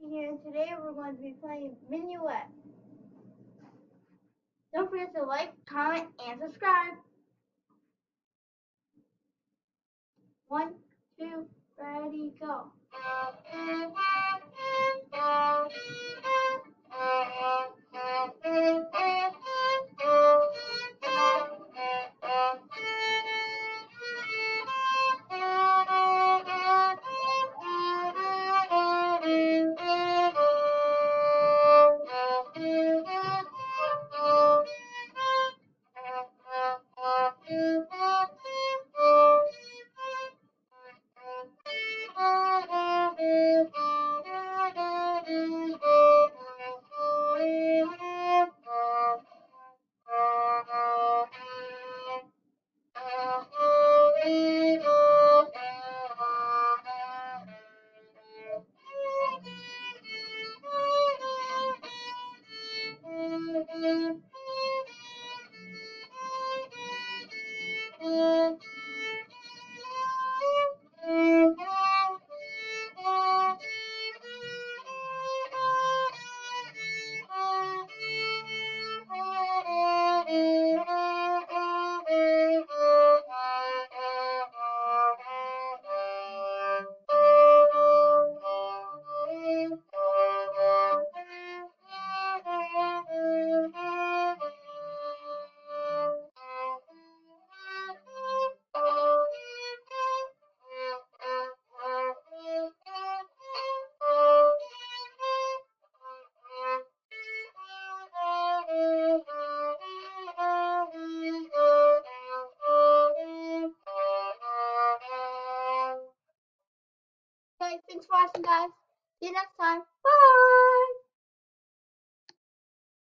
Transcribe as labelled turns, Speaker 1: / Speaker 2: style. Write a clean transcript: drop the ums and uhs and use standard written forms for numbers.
Speaker 1: here, and today we're going to be playing Minuet. Don't forget to like, comment, and subscribe. 1, 2, ready, go. Okay, thanks for watching, guys. See you next time. Bye.